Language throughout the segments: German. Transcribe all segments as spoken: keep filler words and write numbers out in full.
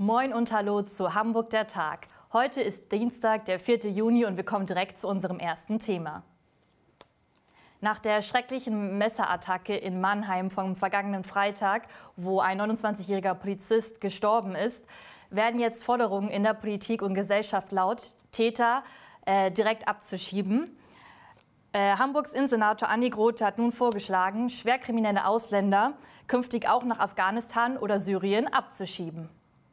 Moin und hallo zu Hamburg der Tag. Heute ist Dienstag, der vierte Juni und wir kommen direkt zu unserem ersten Thema. Nach der schrecklichen Messerattacke in Mannheim vom vergangenen Freitag, wo ein neunundzwanzigjähriger Polizist gestorben ist, werden jetzt Forderungen in der Politik und Gesellschaft laut, Täter äh, direkt abzuschieben. Äh, Hamburgs Innensenator Andi Grote hat nun vorgeschlagen, schwerkriminelle Ausländer künftig auch nach Afghanistan oder Syrien abzuschieben.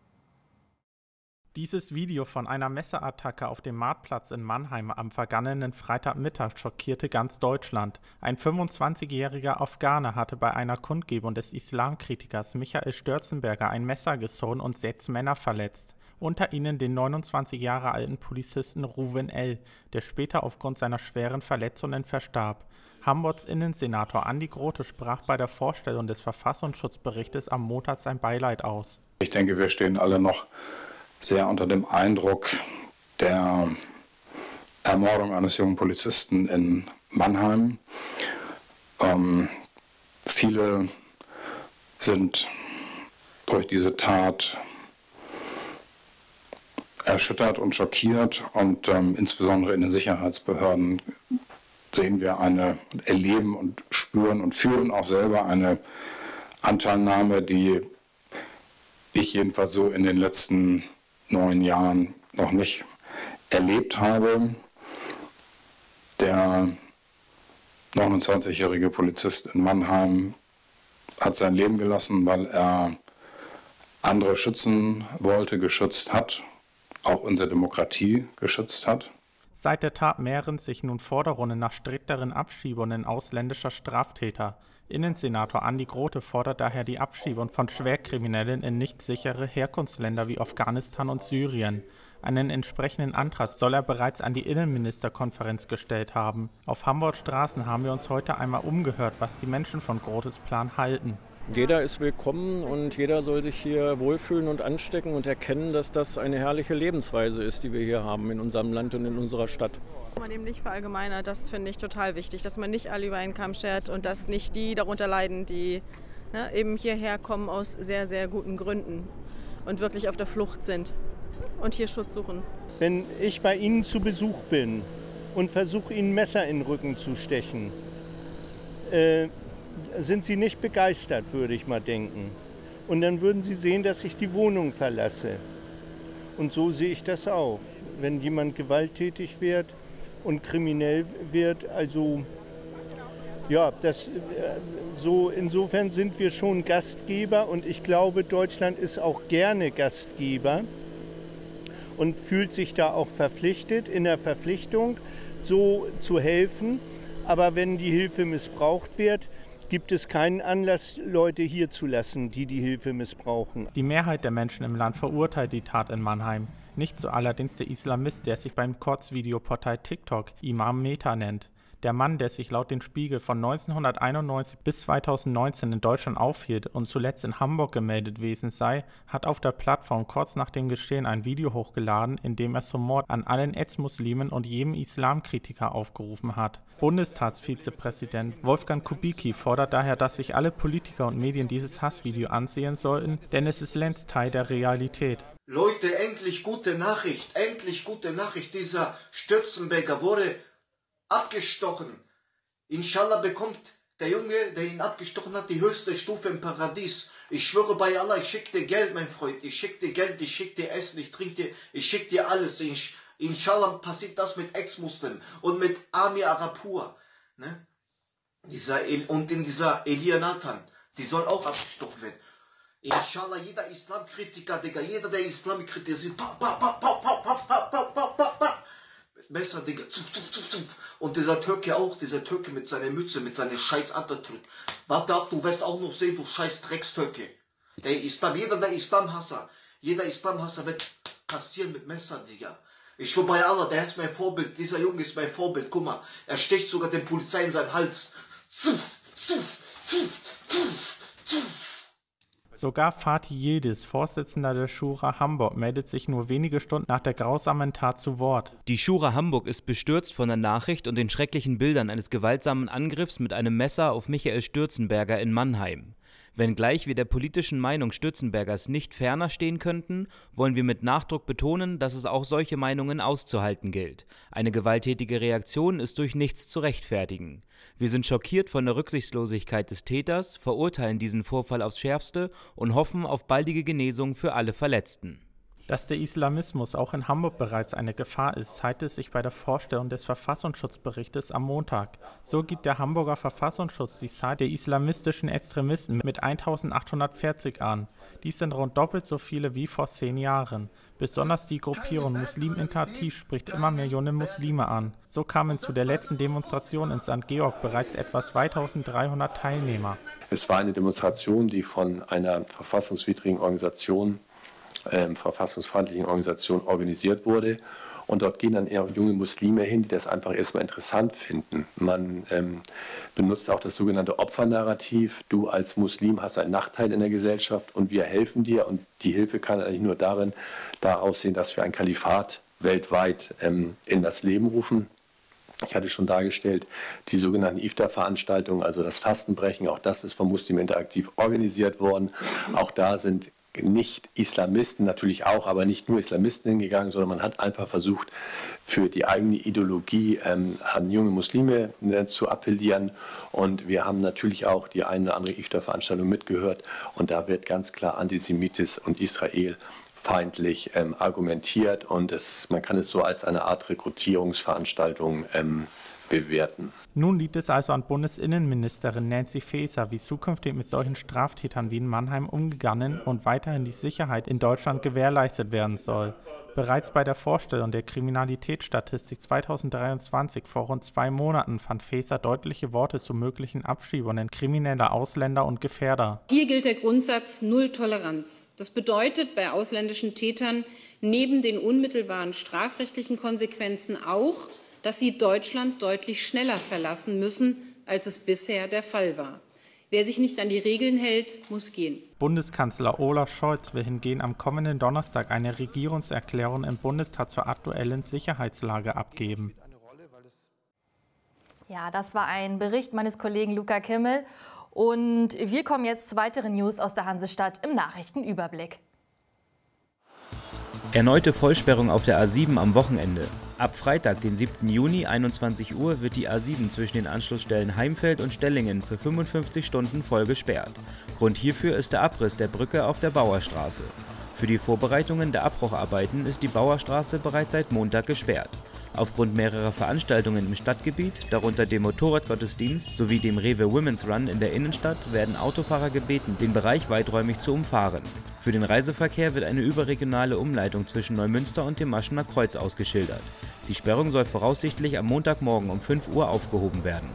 Dieses Video von einer Messerattacke auf dem Marktplatz in Mannheim am vergangenen Freitagmittag schockierte ganz Deutschland. Ein fünfundzwanzigjähriger Afghane hatte bei einer Kundgebung des Islamkritikers Michael Stürzenberger ein Messer gestochen und sechs Männer verletzt. Unter ihnen den neunundzwanzig Jahre alten Polizisten Ruven L., der später aufgrund seiner schweren Verletzungen verstarb. Hamburgs Innensenator Andi Grote sprach bei der Vorstellung des Verfassungsschutzberichtes am Montag sein Beileid aus. Ich denke, wir stehen alle noch sehr unter dem Eindruck der Ermordung eines jungen Polizisten in Mannheim. Ähm, viele sind durch diese Tat erschüttert und schockiert und ähm, insbesondere in den Sicherheitsbehörden sehen wir eine, erleben und spüren und fühlen auch selber eine Anteilnahme, die ich jedenfalls so in den letzten neun Jahren noch nicht erlebt habe. Der neunundzwanzigjährige Polizist in Mannheim hat sein Leben gelassen, weil er andere schützen wollte, geschützt hat, auch unsere Demokratie geschützt hat. Seit der Tat mehren sich nun Forderungen nach strikteren Abschiebungen ausländischer Straftäter. Innensenator Andi Grote fordert daher die Abschiebung von Schwerkriminellen in nicht sichere Herkunftsländer wie Afghanistan und Syrien. Einen entsprechenden Antrag soll er bereits an die Innenministerkonferenz gestellt haben. Auf Hamburgs Straßen haben wir uns heute einmal umgehört, was die Menschen von Grotes Plan halten. Jeder ist willkommen und jeder soll sich hier wohlfühlen und anstecken und erkennen, dass das eine herrliche Lebensweise ist, die wir hier haben in unserem Land und in unserer Stadt. Man eben nicht verallgemeinert, das finde ich total wichtig, dass man nicht alle über einen Kamm schert und dass nicht die darunter leiden, die ne, eben hierher kommen aus sehr, sehr guten Gründen und wirklich auf der Flucht sind und hier Schutz suchen. Wenn ich bei Ihnen zu Besuch bin und versuche, Ihnen Messer in den Rücken zu stechen, äh, sind Sie nicht begeistert, würde ich mal denken. Und dann würden Sie sehen, dass ich die Wohnung verlasse. Und so sehe ich das auch. Wenn jemand gewalttätig wird und kriminell wird, also ja, das, so insofern sind wir schon Gastgeber und ich glaube, Deutschland ist auch gerne Gastgeber und fühlt sich da auch verpflichtet, in der Verpflichtung, so zu helfen. Aber wenn die Hilfe missbraucht wird, gibt es keinen Anlass, Leute hier zu lassen, die die Hilfe missbrauchen. Die Mehrheit der Menschen im Land verurteilt die Tat in Mannheim. Nicht so allerdings der Islamist, der sich beim Kurzvideoportal TikTok Imam Mehta nennt. Der Mann, der sich laut dem Spiegel von neunzehnhunderteinundneunzig bis zweitausendneunzehn in Deutschland aufhielt und zuletzt in Hamburg gemeldet gewesen sei, hat auf der Plattform kurz nach dem Geschehen ein Video hochgeladen, in dem er zum Mord an allen Ex-Muslimen und jedem Islamkritiker aufgerufen hat. Bundestagsvizepräsident Wolfgang Kubicki fordert daher, dass sich alle Politiker und Medien dieses Hassvideo ansehen sollten, denn es ist längst Teil der Realität. Leute, endlich gute Nachricht, endlich gute Nachricht. Dieser Stürzenberger wurde abgestochen. Inshallah bekommt der Junge, der ihn abgestochen hat, die höchste Stufe im Paradies. Ich schwöre bei Allah, ich schicke dir Geld, mein Freund. Ich schicke dir Geld, ich schicke dir Essen, ich trinke dir, ich schicke dir alles. Ich, Inshallah passiert das mit Ex-Muslim und mit Amir Arapur. Ne? Dieser El, und in dieser Elia Nathan, die soll auch abgestochen werden. Inshallah, jeder Islamkritiker, Digga, jeder, der Islam kritisiert, pa, pa, pa, pa, pa, pa, pa, pa, pa, pa, pa. Messer, Digga, zuf, zuf, zuf, zuf. Und dieser Türke auch, dieser Türke mit seiner Mütze, mit seiner scheiß Atatürk. Warte ab, du wirst auch noch sehen, du scheiß Dreckstürke. Der Islam, jeder der Islamhasser, jeder Islamhasser wird passieren mit Messer, Digga. Ich schwör bei Allah, der ist mein Vorbild, dieser Junge ist mein Vorbild, guck mal, er sticht sogar den Polizei in seinen Hals. Zuf, zuf, zuf, zuf, zuf. Sogar Fatih Yildiz, Vorsitzender der Schura Hamburg, meldet sich nur wenige Stunden nach der grausamen Tat zu Wort. Die Schura Hamburg ist bestürzt von der Nachricht und den schrecklichen Bildern eines gewaltsamen Angriffs mit einem Messer auf Michael Stürzenberger in Mannheim. Wenngleich wir der politischen Meinung Stützenbergers nicht ferner stehen könnten, wollen wir mit Nachdruck betonen, dass es auch solche Meinungen auszuhalten gilt. Eine gewalttätige Reaktion ist durch nichts zu rechtfertigen. Wir sind schockiert von der Rücksichtslosigkeit des Täters, verurteilen diesen Vorfall aufs Schärfste und hoffen auf baldige Genesung für alle Verletzten. Dass der Islamismus auch in Hamburg bereits eine Gefahr ist, zeigte es sich bei der Vorstellung des Verfassungsschutzberichtes am Montag. So gibt der Hamburger Verfassungsschutz die Zahl der islamistischen Extremisten mit eintausendachthundertvierzig an. Dies sind rund doppelt so viele wie vor zehn Jahren. Besonders die Gruppierung Muslim Initiativ spricht immer mehr junge Muslime an. So kamen zu der letzten Demonstration in Sankt Georg bereits etwa zweitausenddreihundert Teilnehmer. Es war eine Demonstration, die von einer verfassungswidrigen Organisation Ähm, verfassungsfeindlichen Organisation organisiert wurde. Und dort gehen dann eher junge Muslime hin, die das einfach erstmal interessant finden. Man ähm, benutzt auch das sogenannte Opfernarrativ. Du als Muslim hast einen Nachteil in der Gesellschaft und wir helfen dir. Und die Hilfe kann eigentlich nur darin da aussehen, dass wir ein Kalifat weltweit ähm, in das Leben rufen. Ich hatte schon dargestellt, die sogenannten Iftar-Veranstaltungen, also das Fastenbrechen, auch das ist vom Muslim Interaktiv organisiert worden. Auch da sind nicht Islamisten, natürlich auch, aber nicht nur Islamisten hingegangen, sondern man hat einfach versucht, für die eigene Ideologie ähm, an junge Muslime äh, zu appellieren. Und wir haben natürlich auch die eine oder andere Iftar-Veranstaltung mitgehört. Und da wird ganz klar antisemitisch und israelfeindlich ähm, argumentiert. Und es, man kann es so als eine Art Rekrutierungsveranstaltung ähm, bewerten. Nun liegt es also an Bundesinnenministerin Nancy Faeser, wie zukünftig mit solchen Straftätern wie in Mannheim umgegangen und weiterhin die Sicherheit in Deutschland gewährleistet werden soll. Bereits bei der Vorstellung der Kriminalitätsstatistik zweitausenddreiundzwanzig vor rund zwei Monaten fand Faeser deutliche Worte zu möglichen Abschiebungen krimineller Ausländer und Gefährder. Hier gilt der Grundsatz Null Toleranz. Das bedeutet bei ausländischen Tätern neben den unmittelbaren strafrechtlichen Konsequenzen auch, dass sie Deutschland deutlich schneller verlassen müssen, als es bisher der Fall war. Wer sich nicht an die Regeln hält, muss gehen. Bundeskanzler Olaf Scholz will hingegen am kommenden Donnerstag eine Regierungserklärung im Bundestag zur aktuellen Sicherheitslage abgeben. Ja, das war ein Bericht meines Kollegen Luca Kimmel. Und wir kommen jetzt zu weiteren News aus der Hansestadt im Nachrichtenüberblick. Erneute Vollsperrung auf der A sieben am Wochenende. Ab Freitag, den siebten Juni, einundzwanzig Uhr, wird die A sieben zwischen den Anschlussstellen Heimfeld und Stellingen für fünfundfünfzig Stunden voll gesperrt. Grund hierfür ist der Abriss der Brücke auf der Bauerstraße. Für die Vorbereitungen der Abbrucharbeiten ist die Bauerstraße bereits seit Montag gesperrt. Aufgrund mehrerer Veranstaltungen im Stadtgebiet, darunter dem Motorradgottesdienst sowie dem Rewe Women's Run in der Innenstadt, werden Autofahrer gebeten, den Bereich weiträumig zu umfahren. Für den Reiseverkehr wird eine überregionale Umleitung zwischen Neumünster und dem Maschener Kreuz ausgeschildert. Die Sperrung soll voraussichtlich am Montagmorgen um fünf Uhr aufgehoben werden.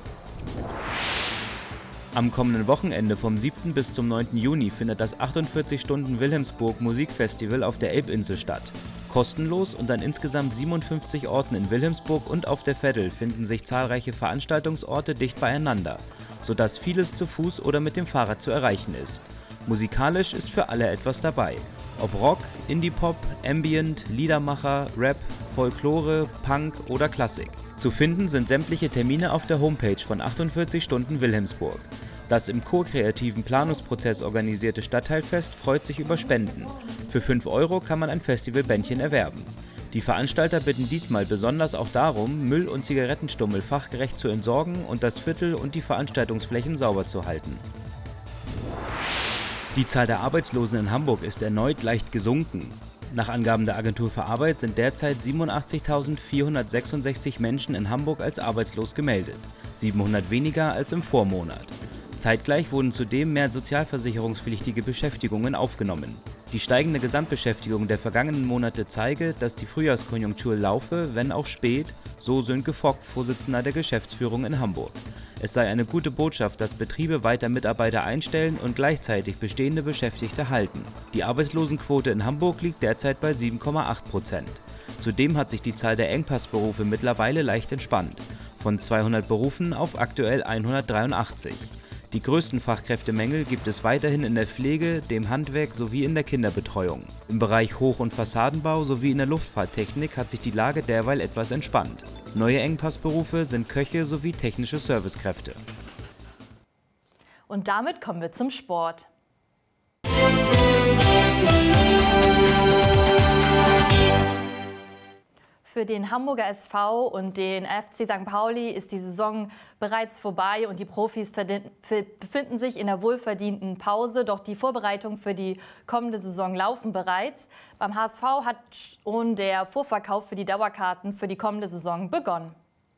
Am kommenden Wochenende vom siebten bis zum neunten Juni findet das achtundvierzig Stunden Wilhelmsburg Musikfestival auf der Elbinsel statt. Kostenlos und an insgesamt siebenundfünfzig Orten in Wilhelmsburg und auf der Veddel finden sich zahlreiche Veranstaltungsorte dicht beieinander, sodass vieles zu Fuß oder mit dem Fahrrad zu erreichen ist. Musikalisch ist für alle etwas dabei. Ob Rock, Indie-Pop, Ambient, Liedermacher, Rap, Folklore, Punk oder Klassik. Zu finden sind sämtliche Termine auf der Homepage von achtundvierzig Stunden Wilhelmsburg. Das im ko-kreativen Planungsprozess organisierte Stadtteilfest freut sich über Spenden. Für fünf Euro kann man ein Festivalbändchen erwerben. Die Veranstalter bitten diesmal besonders auch darum, Müll und Zigarettenstummel fachgerecht zu entsorgen und das Viertel und die Veranstaltungsflächen sauber zu halten. Die Zahl der Arbeitslosen in Hamburg ist erneut leicht gesunken. Nach Angaben der Agentur für Arbeit sind derzeit siebenundachtzigtausendvierhundertsechsundsechzig Menschen in Hamburg als arbeitslos gemeldet, siebenhundert weniger als im Vormonat. Zeitgleich wurden zudem mehr sozialversicherungspflichtige Beschäftigungen aufgenommen. Die steigende Gesamtbeschäftigung der vergangenen Monate zeige, dass die Frühjahrskonjunktur laufe, wenn auch spät, so Sönke Fock, Vorsitzender der Geschäftsführung in Hamburg. Es sei eine gute Botschaft, dass Betriebe weiter Mitarbeiter einstellen und gleichzeitig bestehende Beschäftigte halten. Die Arbeitslosenquote in Hamburg liegt derzeit bei sieben Komma acht Prozent. Zudem hat sich die Zahl der Engpassberufe mittlerweile leicht entspannt, von zweihundert Berufen auf aktuell hundertdreiundachtzig. Die größten Fachkräftemängel gibt es weiterhin in der Pflege, dem Handwerk sowie in der Kinderbetreuung. Im Bereich Hoch- und Fassadenbau sowie in der Luftfahrttechnik hat sich die Lage derweil etwas entspannt. Neue Engpassberufe sind Köche sowie technische Servicekräfte. Und damit kommen wir zum Sport. Für den Hamburger S V und den F C Sankt Pauli ist die Saison bereits vorbei und die Profis befinden sich in der wohlverdienten Pause. Doch die Vorbereitungen für die kommende Saison laufen bereits. Beim H S V hat schon der Vorverkauf für die Dauerkarten für die kommende Saison begonnen.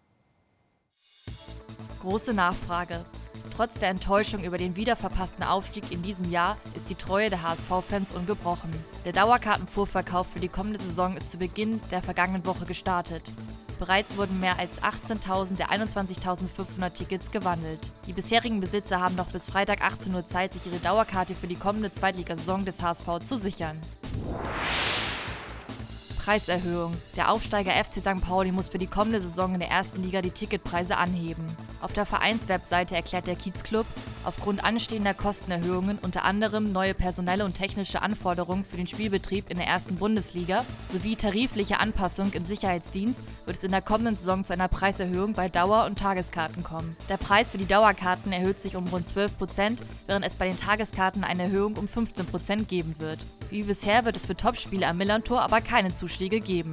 Große Nachfrage. Trotz der Enttäuschung über den wiederverpassten Aufstieg in diesem Jahr ist die Treue der H S V-Fans ungebrochen. Der Dauerkartenvorverkauf für die kommende Saison ist zu Beginn der vergangenen Woche gestartet. Bereits wurden mehr als achtzehntausend der einundzwanzigtausendfünfhundert Tickets gewandelt. Die bisherigen Besitzer haben noch bis Freitag achtzehn Uhr Zeit, sich ihre Dauerkarte für die kommende Zweitligasaison des H S V zu sichern. Preiserhöhung. Der Aufsteiger F C Sankt Pauli muss für die kommende Saison in der ersten Liga die Ticketpreise anheben. Auf der Vereinswebseite erklärt der Kiezclub, aufgrund anstehender Kostenerhöhungen, unter anderem neue personelle und technische Anforderungen für den Spielbetrieb in der ersten Bundesliga sowie tarifliche Anpassung im Sicherheitsdienst, wird es in der kommenden Saison zu einer Preiserhöhung bei Dauer- und Tageskarten kommen. Der Preis für die Dauerkarten erhöht sich um rund zwölf Prozent, während es bei den Tageskarten eine Erhöhung um fünfzehn Prozent geben wird. Wie bisher wird es für Topspiele am Millerntor aber keine Zuschläge geben.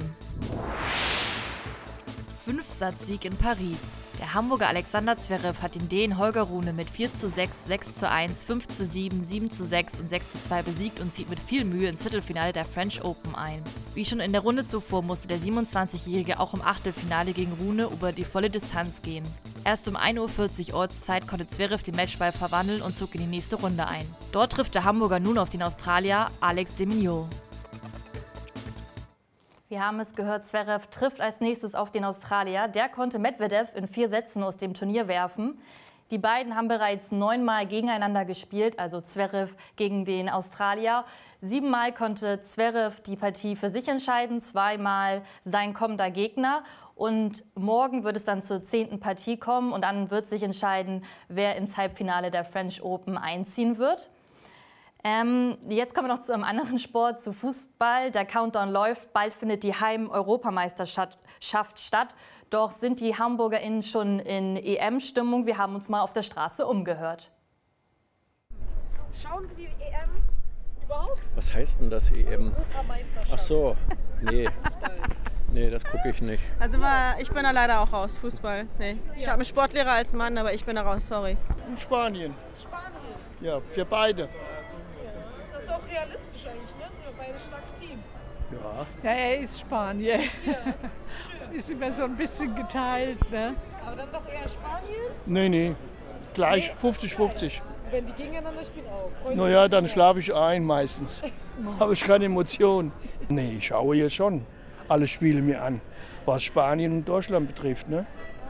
Fünfsatzsieg in Paris. Der Hamburger Alexander Zverev hat den Dänen Holger Rune mit vier zu sechs, sechs zu eins, fünf zu sieben, sieben zu sechs und sechs zu zwei besiegt und zieht mit viel Mühe ins Viertelfinale der French Open ein. Wie schon in der Runde zuvor musste der siebenundzwanzigjährige auch im Achtelfinale gegen Rune über die volle Distanz gehen. Erst um ein Uhr vierzig Ortszeit konnte Zverev den Matchball verwandeln und zog in die nächste Runde ein. Dort trifft der Hamburger nun auf den Australier Alex de Minaur. Wir haben es gehört, Zverev trifft als nächstes auf den Australier. Der konnte Medvedev in vier Sätzen aus dem Turnier werfen. Die beiden haben bereits neunmal gegeneinander gespielt, also Zverev gegen den Australier. Siebenmal konnte Zverev die Partie für sich entscheiden, zweimal sein kommender Gegner. Und morgen wird es dann zur zehnten Partie kommen und dann wird sich entscheiden, wer ins Halbfinale der French Open einziehen wird. Ähm, jetzt kommen wir noch zu einem anderen Sport, zu Fußball. Der Countdown läuft, bald findet die Heim-Europameisterschaft statt. Doch sind die HamburgerInnen schon in E M-Stimmung? Wir haben uns mal auf der Straße umgehört. Schauen Sie die E M überhaupt? Was heißt denn das E M? Europameisterschaft. Ach so, nee. Nee, das gucke ich nicht. Also war, ich bin da leider auch raus, Fußball. Nee. Ich habe einen Sportlehrer als Mann, aber ich bin da raus, sorry. In Spanien. Spanien? Ja, für beide. Das ist auch realistisch eigentlich, ne? Das sind ja beide starke Teams. Ja. Ja, er ist Spanier. Ja, schön. Ist immer so ein bisschen geteilt, ne? Aber dann doch eher Spanien? Nee, nee. Gleich, Nee. fünfzig fünfzig. Und wenn die gegeneinander spielen auch. Freuen Naja, sich dann mehr. schlafe ich ein meistens. Habe ich keine Emotionen. Nee, ich schaue hier schon alle Spiele mir an, was Spanien und Deutschland betrifft. Ne?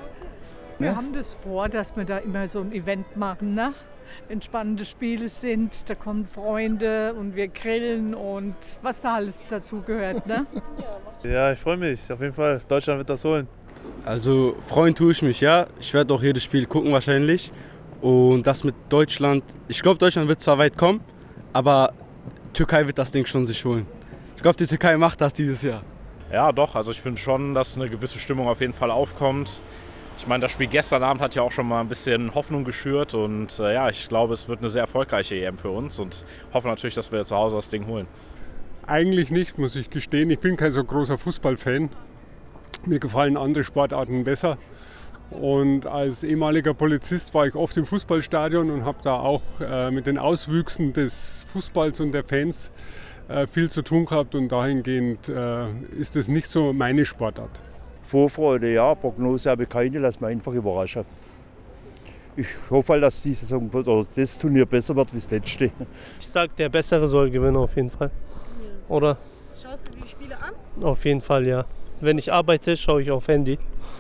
Wir Ne? haben das vor, dass wir da immer so ein Event machen, ne? Wenn spannende Spiele sind, da kommen Freunde und wir grillen und was da alles dazu gehört, ne? Ja, ich freue mich. Auf jeden Fall. Deutschland wird das holen. Also freuen tue ich mich, ja. Ich werde auch jedes Spiel gucken wahrscheinlich. Und das mit Deutschland, ich glaube, Deutschland wird zwar weit kommen, aber Türkei wird das Ding schon sich holen. Ich glaube, die Türkei macht das dieses Jahr. Ja, doch. Also ich finde schon, dass eine gewisse Stimmung auf jeden Fall aufkommt. Ich meine, das Spiel gestern Abend hat ja auch schon mal ein bisschen Hoffnung geschürt. Und äh, ja, ich glaube, es wird eine sehr erfolgreiche E M für uns. Und hoffe natürlich, dass wir zu Hause das Ding holen. Eigentlich nicht, muss ich gestehen. Ich bin kein so großer Fußballfan. Mir gefallen andere Sportarten besser. Und als ehemaliger Polizist war ich oft im Fußballstadion und habe da auch äh, mit den Auswüchsen des Fußballs und der Fans äh, viel zu tun gehabt. Und dahingehend äh, ist es nicht so meine Sportart. Vorfreude, ja, Prognose habe ich keine, lass mich einfach überraschen. Ich hoffe halt, dass die Saison oder das Turnier besser wird wie das letzte. Ich sage, der Bessere soll gewinnen auf jeden Fall. Oder? Schaust du die Spiele an? Auf jeden Fall, ja. Wenn ich arbeite, schaue ich auf Handy.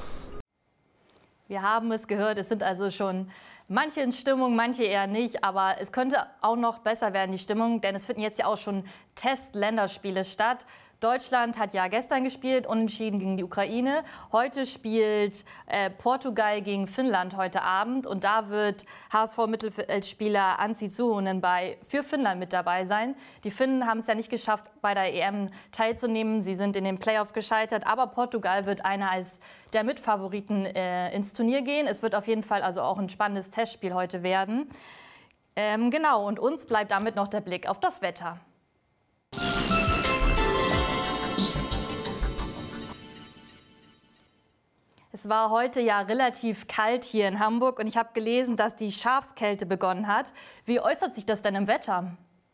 Wir haben es gehört, es sind also schon manche in Stimmung, manche eher nicht. Aber es könnte auch noch besser werden, die Stimmung, denn es finden jetzt ja auch schon Test-Länderspiele statt. Deutschland hat ja gestern gespielt, unentschieden gegen die Ukraine. Heute spielt äh, Portugal gegen Finnland heute Abend. Und da wird H S V-Mittelfeldspieler Anssi Suhonen bei für Finnland mit dabei sein. Die Finnen haben es ja nicht geschafft, bei der E M teilzunehmen. Sie sind in den Playoffs gescheitert. Aber Portugal wird einer als der Mitfavoriten äh, ins Turnier gehen. Es wird auf jeden Fall also auch ein spannendes Testspiel heute werden. Ähm, genau, und uns bleibt damit noch der Blick auf das Wetter. Es war heute ja relativ kalt hier in Hamburg und ich habe gelesen, dass die Schafskälte begonnen hat. Wie äußert sich das denn im Wetter?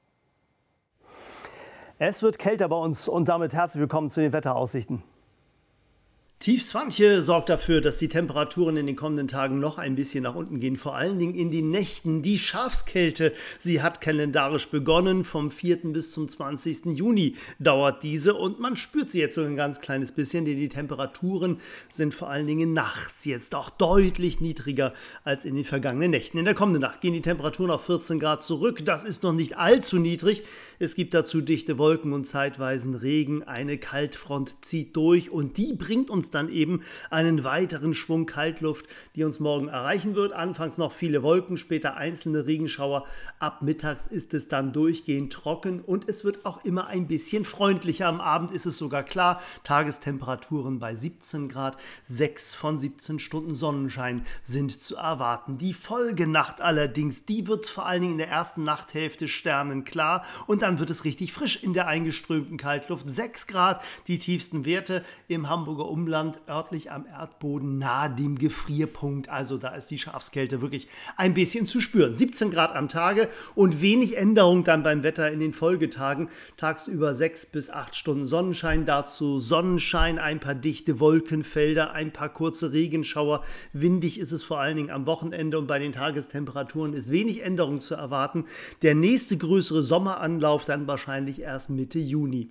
Es wird kälter bei uns und damit herzlich willkommen zu den Wetteraussichten. Tief Swantje sorgt dafür, dass die Temperaturen in den kommenden Tagen noch ein bisschen nach unten gehen, vor allen Dingen in den Nächten. Die Schafskälte, sie hat kalendarisch begonnen, vom vierten bis zum zwanzigsten Juni dauert diese und man spürt sie jetzt so ein ganz kleines bisschen, denn die Temperaturen sind vor allen Dingen nachts jetzt auch deutlich niedriger als in den vergangenen Nächten. In der kommenden Nacht gehen die Temperaturen auf vierzehn Grad zurück, das ist noch nicht allzu niedrig. Es gibt dazu dichte Wolken und zeitweisen Regen, eine Kaltfront zieht durch und die bringt uns dann eben einen weiteren Schwung Kaltluft, die uns morgen erreichen wird. Anfangs noch viele Wolken, später einzelne Regenschauer. Ab mittags ist es dann durchgehend trocken und es wird auch immer ein bisschen freundlicher. Am Abend ist es sogar klar. Tagestemperaturen bei siebzehn Grad. Sechs von siebzehn Stunden Sonnenschein sind zu erwarten. Die Folgenacht allerdings, die wird vor allen Dingen in der ersten Nachthälfte sternenklar und dann wird es richtig frisch in der eingeströmten Kaltluft. sechs Grad, die tiefsten Werte im Hamburger Umland, örtlich am Erdboden nahe dem Gefrierpunkt. Also da ist die Schafskälte wirklich ein bisschen zu spüren. siebzehn Grad am Tage und wenig Änderung dann beim Wetter in den Folgetagen. Tagsüber sechs bis acht Stunden Sonnenschein, dazu Sonnenschein, ein paar dichte Wolkenfelder, ein paar kurze Regenschauer. Windig ist es vor allen Dingen am Wochenende und bei den Tagestemperaturen ist wenig Änderung zu erwarten. Der nächste größere Sommeranlauf dann wahrscheinlich erst Mitte Juni.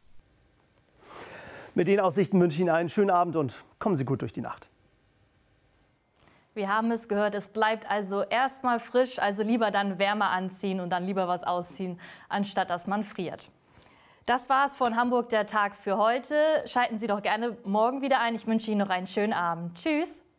Mit den Aussichten wünsche ich Ihnen einen schönen Abend und kommen Sie gut durch die Nacht. Wir haben es gehört, es bleibt also erstmal frisch, also lieber dann wärmer anziehen und dann lieber was ausziehen, anstatt dass man friert. Das war's von Hamburg, der Tag für heute. Schalten Sie doch gerne morgen wieder ein. Ich wünsche Ihnen noch einen schönen Abend. Tschüss!